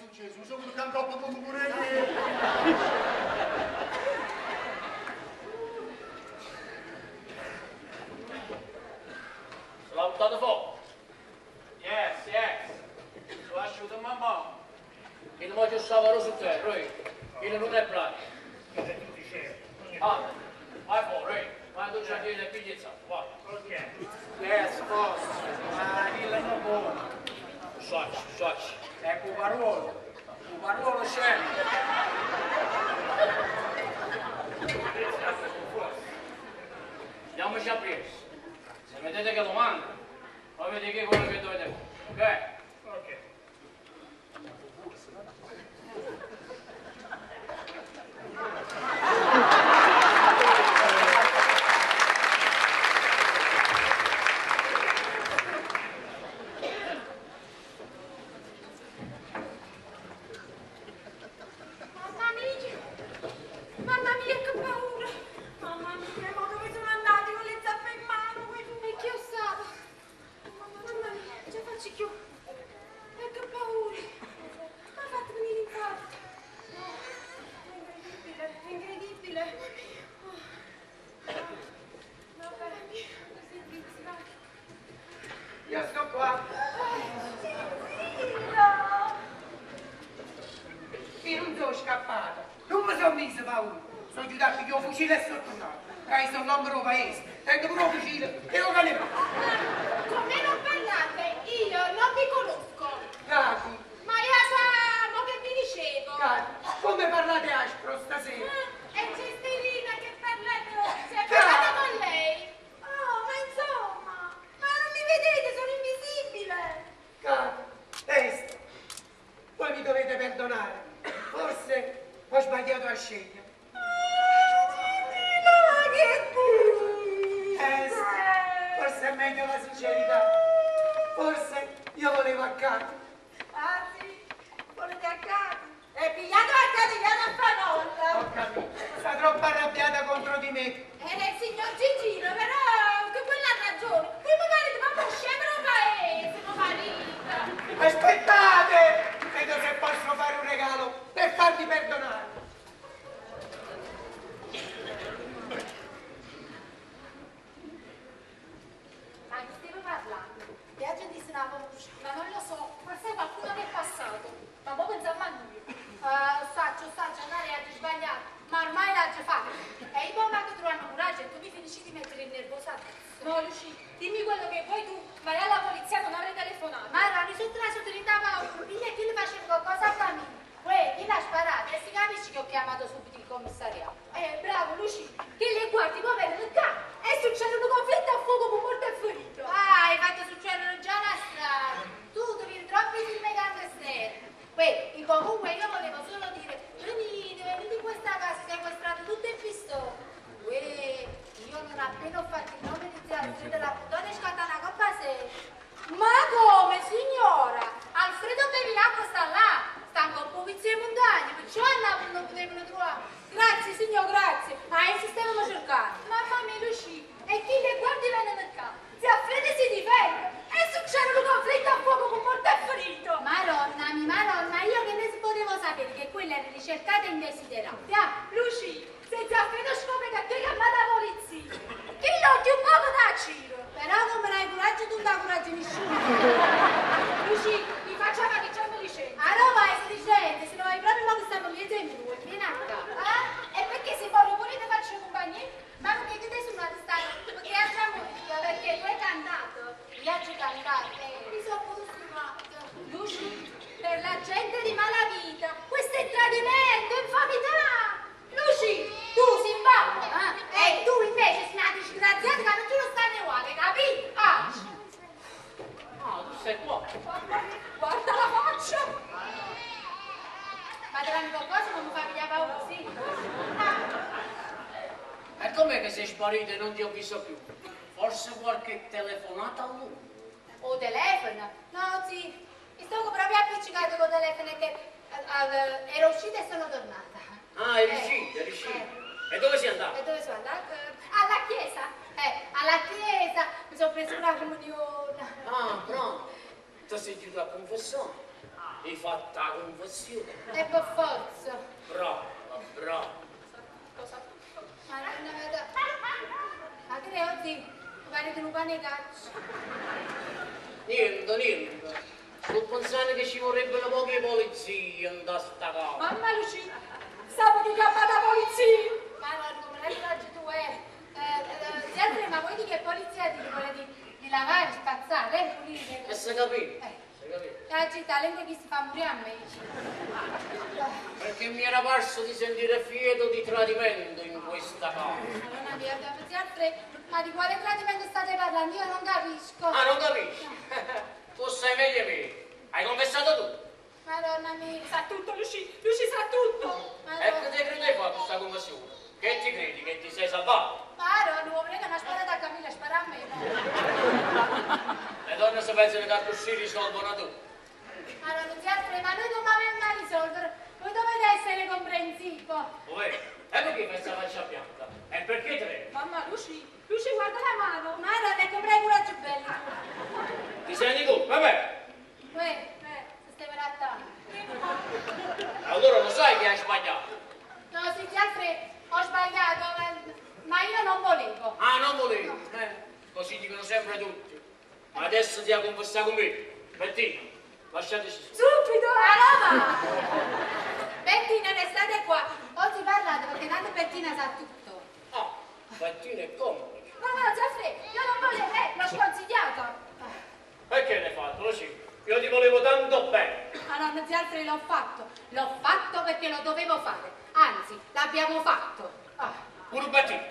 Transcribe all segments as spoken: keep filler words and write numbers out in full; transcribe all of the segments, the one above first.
successo? Sono venuto a coppa come pure io. L'ha buttato fuoco. Yes, yes. Lo asciutto in mano. Il moggio stava su terra, il non è prato. Ah, vai fuori, vai tu c'è le pigliezza, vai. Ok. Yes, boss. Ma dillo non buono. Suaci, suaci. È Puparuolo. Puparuolo c'è. Andiamoci a presa. Se vedete che lo manca, poi vedete che quello che dovete fare, ok? Ok. Io sto qua. Io non sono scappata. Non mi sono messo paura. Sono giù da pigliare un fucile e sono tornato. Che sono l'ombro paese. Tengo pure un fucile e lo calibrato. Con me non parlate, io non vi conosco. Cati, Ma io samo che vi dicevo. Cati, come parlate aspro stasera? Ah, è Cestelina che parla rozze, parlate con lei. Oh, ma insomma, ma non mi vedete, sono invisibile. Cati, testa, voi mi dovete perdonare. Forse ho sbagliato a scegliere. Ma che dici? Eh sì, forse è meglio la sincerità. Forse io volevo a Cati. Ah sì, volete a casa? E pigliato a casa di Anna Fanolla. Ho capito, sta troppo arrabbiata contro di me. Eh, signor Gigino, però che quella ha ragione. Prima marito, ma può scendere un paese, ma marito. Aspettate! Vedo se posso fare un regalo per farvi perdonare. Ma chi stiamo parlando? Viaggio di una voce, ma non lo so, forse qualcuno che è passato. Ma poi pensiamo a lui. Uh, saccio, saccio, andare a sbagliato, ma ormai l'ha già fatto. E io ma che trovano coraggio e tu mi finisci di mettere in nervosa. No, Luci, dimmi quello che vuoi tu, ma io alla polizia non avrei telefonato. Ma erano sotto la sottorità paura, e chi le faceva qualcosa a famiglia? Uè, chi l'ha sparato? E si capisce che ho chiamato subito il commissariato. Eh, bravo, Luci, che le guardi, poi vengono qua e succede un conflitto a fuoco con morto e ferito. Ah, hai fatto succedere già la strada. Tu devi troppi film gangster. Uè, comunque io volevo solo dire, venite, venite in questa casa, sequestrate tutto il pistone. Uè, io non appena ho fatto il nome di zia Alfredo la puttana e scatta una coppa seria. Ma come, signora? Alfredo Bevilacqua sta là, sta con pulizia e montagne, perciò non potevano trovare. Grazie, signor, grazie. Ma insistevamo a cercare. Mamma mia, Luci, e chi le guardi vengono qua? Zia Alfredo si difende e succede un conflitto a fuoco con morto e ferito. Maronna, mi maronna, io che ne potevo sapere che quella era ricercata e indesiderata. Ah, Luci, se zia Alfredo scopre che tu hai chiamato la polizia, chi lo ti un poco da giro. Però non me ne hai coraggio, tu non hai coraggio nessuno. Luci, mi facciamo che c'è un licenzia. Ah no, vai, sei licenzia, se non hai proprio mo che stiamo lì e mi vuoi, vieni a casa. Ah, e perché se poi pure ti faccio compagnia? Ma perché tu sei una testata? Perché altra musica, perché tu hai cantato. Io ho cantato, mi sono costumato. Luci, per la gente di malavita, questo è tradimento, infamità. Luci, tu si imbamma, eh? E tu invece sei una disgraziata che non ci lo stanno uguale, capito? Ah! Ah, tu sei qua. Guarda la faccia! Ma te l'hanno qualcosa non mi fa pigliare paura, sì? E com'è che sei sparito e non ti ho visto più? Forse qualche telefonata a lui? O telefono? No, sì. Mi stavo proprio appiccicato con il telefono che eh, ero uscita e sono tornata. Ah, è Eh, riuscito, è riuscito. eh. E dove sei andato? E dove sono andata? Alla chiesa. Eh, alla chiesa. Mi sono preso una comunione. Ah, pronto. Ti sei giunto a confessione? hai fatto la confessione. E per forza. Brava, brava. Cosa? Ma non vedo. Ma che oggi pare che non va nei cacci. Niente, niente. Sto pensando che ci vorrebbero poche polizie in sta casa. Mamma Lucia, stavo di chiamare la polizia. Ma no, come l'hai fatto tu, eh? Eh, sempre, ma vuoi dire che polizia ti vuole di, di lavare, spazzare, eh? Pulire? E si capito? Eh. Si capito? La città, lei che si fa morire a me. Perché mi era parso di sentire fieto di tradimento in questa casa. Allora, mia, abbiamo sempre, ma di quale tradimento state parlando? Io non capisco. Ah, non capisci? Tu sai meglio me. Hai confessato tu? Madonna mia. Sa tutto, Luci, Luci sa tutto. E che te credi fa questa confessione? Che ti credi? Che ti sei salvato? Madonna, non prega una sparata a Camilla, spara a me, no? Le donne si pensano che così risolvono tutto. Allora, non si altre, ma noi non abbiamo mai risolvere. Voi dovete essere comprensivo. Voi? E perché questa faccia bianca? E perché tre? Mamma, Luci, Luci, guarda la mano. Madonna, ecco, prego, coraggio bello. Ti senti tu? Vabbè. Uè, eh, se stai per attare. Allora lo sai che hai sbagliato. No, sì, gli altri ho sbagliato, ma, ma io non volevo. Ah, non volevo. Eh, così dicono sempre tutti. Ma adesso ti ha confessato con me. Bettina, lasciateci stare. Subito, allora! Bettina, restate qua. Oggi parlate perché tanto Bettina sa tutto. Ah, Bettina è comodo. No, no, Giaffre, io non volevo, eh, l'ho sconsigliato. E che ne hai fatto? Lo sì. Io ti volevo tanto bene. Ma no, non Giaffre, l'ho fatto. L'ho fatto perché lo dovevo fare. Anzi, l'abbiamo fatto. Ah. Pure Bettina.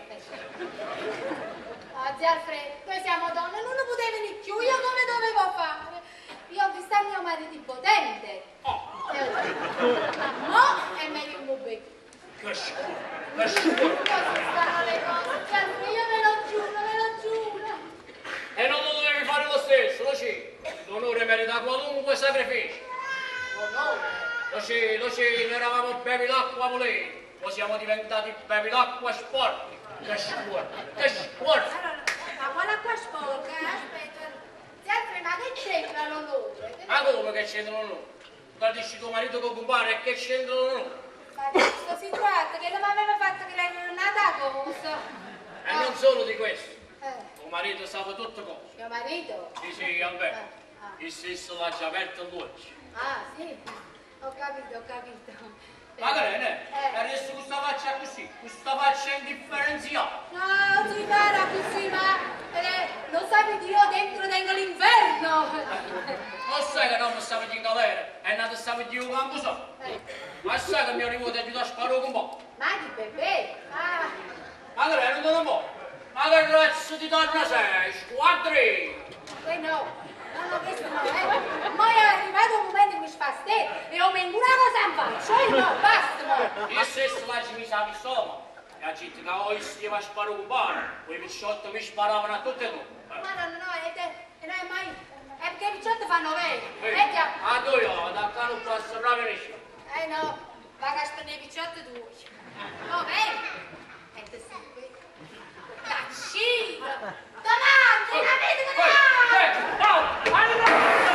Ah, Giaffre, noi siamo donne, non lo potevi di più, io come dovevo fare? Io ho visto mio marito impotente. Oh, E ho detto, ma mo è meglio un bubecco. che scuro, che scuro. Così stanno le cose, Giaffre, io ve lo giuro, ve lo giuro. E non lo dovevi fare lo stesso, lo sì. L'onore merita qualunque sacrificio. Onore. Lo sì, lo sì, noi eravamo bevi l'acqua volenti. Poi siamo diventati bevi l'acqua sporchi. Che sport, che sport. Allora, ma quale acqua sporca? eh? Aspetta, Giaffre, ma che c'entra l'onore? Ma come che c'entra l'onore? Tradisci tuo marito con compare e che c'entra l'onore? Ma di questo si tratta, che non mi aveva fatto credere nata cosa. E non solo di questo. Eh, Tuo marito sa tutto cose. mio marito? Sì, sì, vabbè. Ah. Il stesso l'ha già aperto l'occhio. Ah, sì, ho capito, ho capito. Ma che ne? E Eh. adesso questa faccia così, questa faccia indifferenziata. No, si para così, ma eh, lo sapete, io dentro tengo l'inferno. Non sai che non mi stavo in galera, è nato stavo di un cambuso. Eh, Ma sai che mio nipote ti dà sparo un po'. ma di bebè? Ah, Ma che ne, non te ne può. Ma che razzo di donna sei? Squadri! eh no. No, no, questo no, eh. Ma è arrivato un momento che mi spastè e ho venduto una cosa in faccia. Io no, basta, mo. Io stesso la ci mi sa pistola. E ha detto che oggi si va a sparare un bar. Quei picciotti mi sparavano a tutte e due. Ma no, no, no, è, è, è mai... È perché i picciotti fanno vero. Eh, Eh già. a due io, da qua non posso proprio riuscire. Eh no, va a spendere i picciotti tu. Oh, vedi? E te sei qui. Taccino! Davanti, capite che davanti!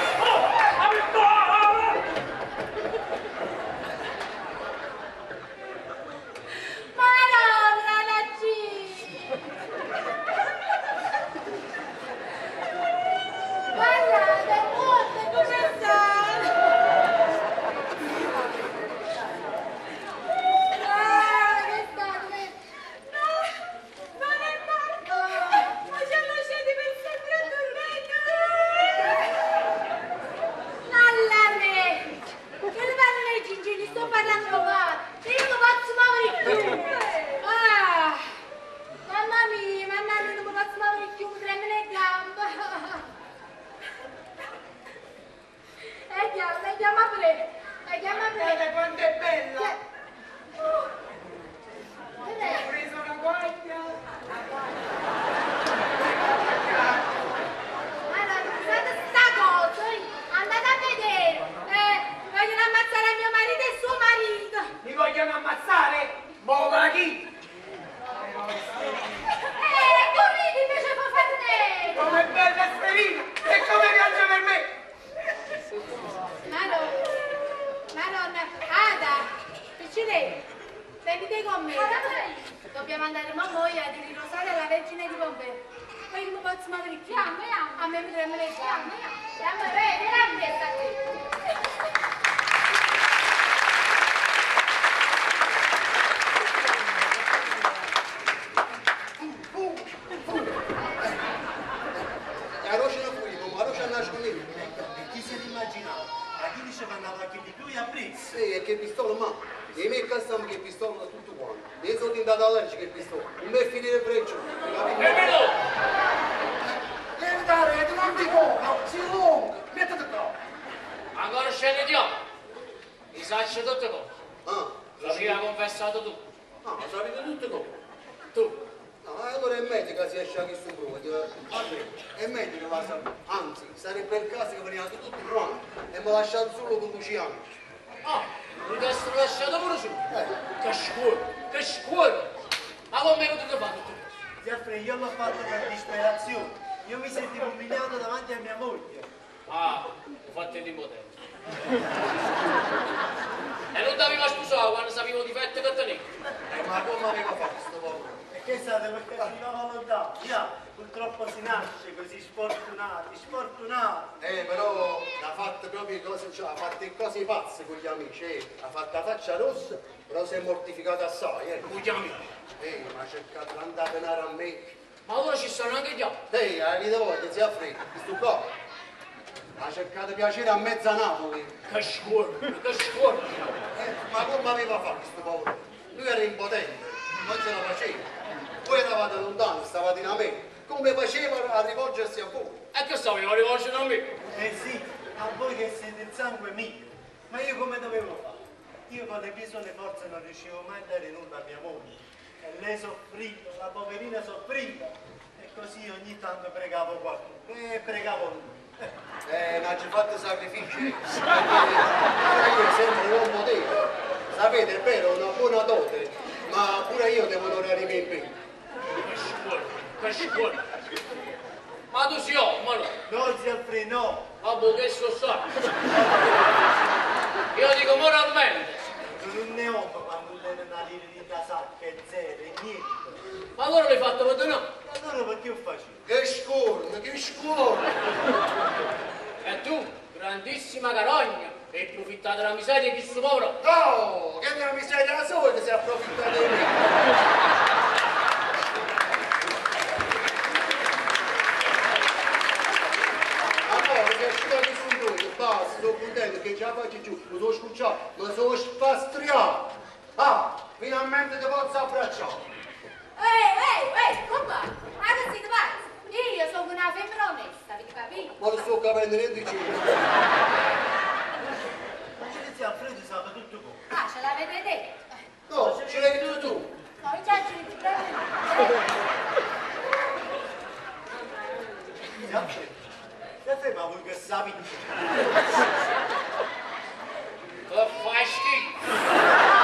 Madonna, taccino! Guardate, molte, come stanno? Ah, che sta qui? No, non è morto! Ma te, venite con me. Dobbiamo andare a Moia di riposare alla Vergine di Pompei. Poi come posso muovere qui? A me mi tremano le gambe. E a me, vieni, vieni a te. La roce non fuori, ma la roce a nascondere. Chi se l'immaginava? A chi dice che andava che di più e a prezzo? Sì, e che pistola, ma e me cazziamo che pistola da tutto quanto. Io sono diventato allergico che pistola. Non mi finire il freccio. Emilio! Devi dare, non ti compro, si lungo, mettete qua. Ancora scendiamo. Mi sacci tutte cose. Ah, Lo ci ha confessato tu. ah, ma sapete tutte cose. Tu. No, allora è meglio che si esce anche su prova. È meglio che la sapere. Anzi, sarebbe il caso che veniate tutti quanti e mi lasciate solo con Luciano. Ah, mi essere lasciato pure su. Che scuola, che scuola. Ma come non ti fa tutto questo? Giaffre, io l'ho fatto per disperazione. Io mi sentivo umiliato davanti a mia moglie. Ah, ho fatto il impotente. E non ti aveva sposato quando sapevo di fette che tenevi. Eh, ma come aveva fatto sto povero? E che state perché arrivava lontano? Già, purtroppo si nasce così sfortunati, sfortunati. Eh, però ha fatto proprio cose, cioè, ha fatto cose pazze con gli amici, eh. Ha fatto la faccia rossa, però si è mortificato assai, eh. Con gli amici. Eh, ma ha cercato di andare a penare a me. Ma ora ci stanno anche gli altri. Ehi, avete voglia, zia Freddo, questo qua. Ha cercato di piacere a mezza Napoli. Che scuola, che scuola. Eh, ma come aveva fatto questo povero? Lui era impotente, non ce la faceva. Voi eravate lontani, stavate in America. Come faceva a rivolgersi a voi? E che sapeva rivolgere a me? Eh sì, a voi che siete il sangue mio. Ma io come dovevo fare? Io con le mie sole forze non riuscivo mai a dare nulla a mia moglie. E lei soffriva, la poverina soffriva. E così ogni tanto pregavo qualcuno. E pregavo lui. Eh, non ci fate sacrifici. Perché io sempre un modello. Sapete, è vero, una buona dote, ma pure io devo onorare i miei impegni. Che scuola, che scuola. Ma tu sei uomo, allora. No, zia Alfredo, no. Vabbè, che so sa. Io dico moralmente. Sono un neopo quando deve una lirita sacca e zero e niente. Ma allora l'hai fatto per te no? E allora perché io facevo? Che scorno, che scorno! E tu, grandissima carogna, hai approfittato della miseria di questo povero. No, che della miseria la sua che si approfitta di me! Amore, che scusa che sono tu, basta, sono contento che ce la faccio giù, mi sono scucciato, mi sono spastriato! Ah, finalmente ti posso abbracciare! Ehi, ehi, ehi, compa, ma che siete pazzi? Io sono una femmina onesta, avete capito? Ma lo sto capendo niente di cibo. Ma zia Alfredo sapeva tutto come. Ah, ce l'avete detto? No, ce l'hai detto tu! No, già ci prego. Zia Alfredo, zia Alfredo, ma voi che sapete? Che fai schifo.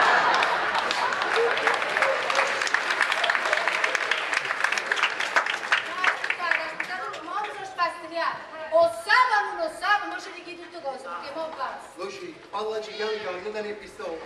O sapano o non sapano, ma ce ne chiedo tutte cose, perché mo basta. Luci, parlaci piano piano, non te ne pistola.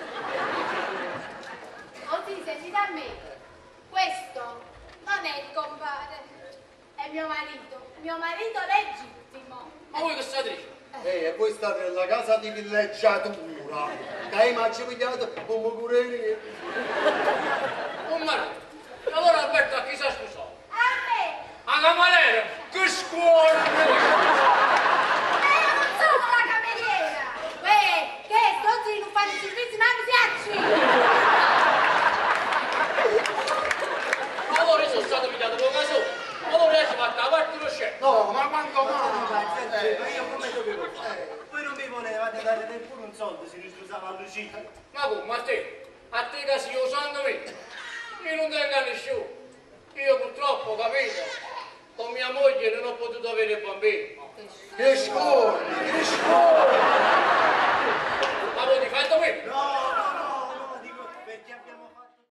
Oggi senti da me, questo non è il compare, è mio marito, mio marito legittimo. Ma voi che state dicendo? Eh, e voi state nella casa di villeggiatura. Che mi ha pigliato un mucurelli. Un marito. E allora Alberto a chi si è sposato? A me! A Camalera! Che scuola! Ma io non sono la cameriera! Uè, che sto non fanno i servizi, ma non si Allora io sono stato pigliato con la sola. Allora io ci fatto la parte dello scemo. No, ma quando Ma mai? ma io come dovevo fare? Voi non mi volevate dare neppure un soldo se non sposava a Lucia. Ma come, a te? A te che sei usando me? Io non tengo a nessuno. Io purtroppo, capito, con mia moglie non ho potuto avere bambini. Che scorni, che scorni!